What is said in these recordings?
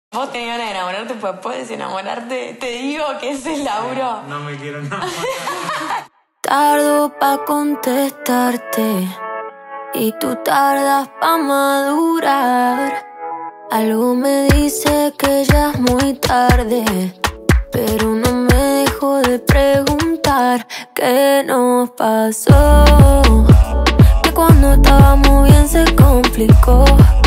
Vos tenías ganas de enamorarte, pues puedes enamorarte. Te digo que es el laburo. No me quiero enamorar. Tardo pa' contestarte y tú tardas pa' madurar. Algo me dice que ya es muy tarde, pero no me dejo de preguntar qué nos pasó. Que cuando estábamos bien se complicó,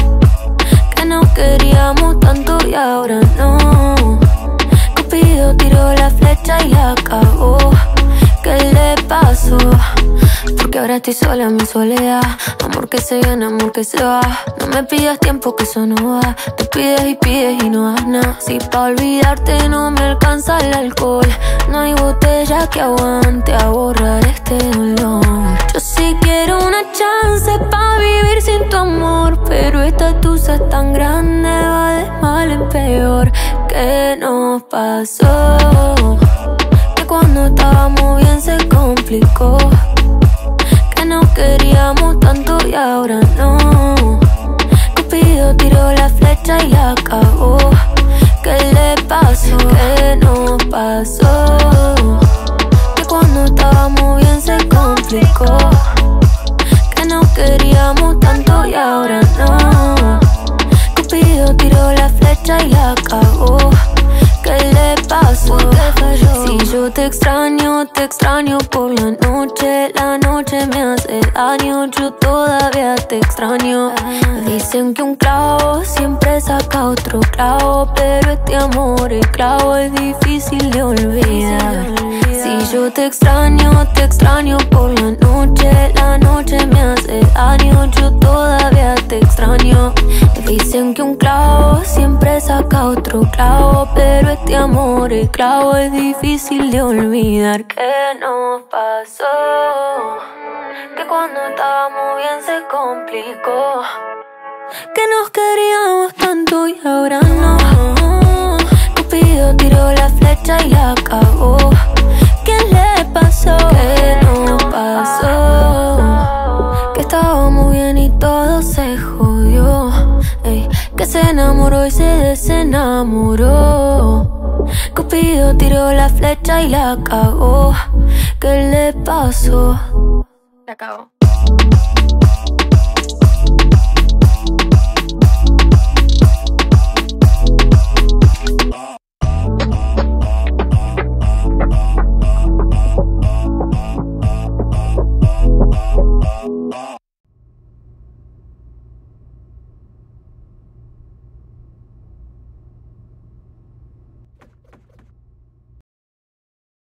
que no queríamos tanto y ahora no. Cupido tiró la flecha y la acabó. ¿Qué le pasó? Porque ahora estoy sola en mi soledad. Amor que se viene, amor que se va. No me pidas tiempo que eso no va. Te pides y no das nada. Si pa' olvidarte no me alcanza el alcohol, no hay botella que aguante a borrar este dolor. Yo sí quiero una chance pa' vivir sin tu amor, pero esta tusa es tan grande, va de mal en peor. ¿Qué nos pasó? Que cuando estábamos bien se complicó, que no queríamos tanto y ahora no. Cupido tiró la flecha y la acabó. ¿Qué le pasó? ¿Qué nos pasó? Que cuando estábamos bien se complicó, que no queríamos tanto y ahora no. Cupido tiró la flecha y la acabó. ¿Qué le pasó? Si yo te extraño por la noche me hace daño, yo todavía te extraño. Dicen que un clavo siempre saca otro clavo, pero este amor, el clavo es difícil de olvidar. Si yo te extraño por la noche me hace daño, yo todavía te extraño. Dicen que un clavo siempre saca otro clavo, pero este amor, el clavo es difícil de olvidar. ¿Qué nos pasó? Que cuando estábamos bien se complicó, que nos queríamos tanto y ahora no. Cupido tiró la flecha y la acabó. ¿Qué le pasó? ¿Qué nos pasó? Que estábamos bien y todo se jodió. Ey, que se enamoró y se desenamoró. Cupido tiró la flecha y la cagó. ¿Qué le pasó? Se acabó.